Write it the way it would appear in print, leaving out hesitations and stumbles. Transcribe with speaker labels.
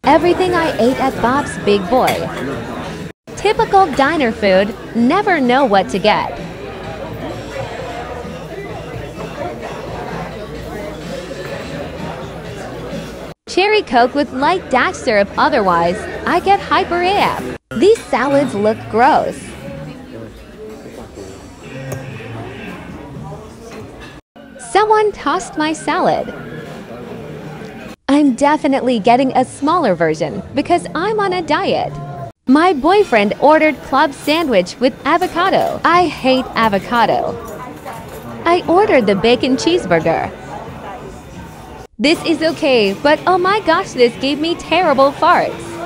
Speaker 1: Everything I ate at Bob's Big Boy. Typical diner food, never know what to get. Cherry Coke with light dash syrup, otherwise, I get hyper AF. These salads look gross. Someone tossed my salad. I'm definitely getting a smaller version because I'm on a diet. My boyfriend ordered club sandwich with avocado. I hate avocado. I ordered the bacon cheeseburger. This is okay, but oh my gosh, this gave me terrible farts.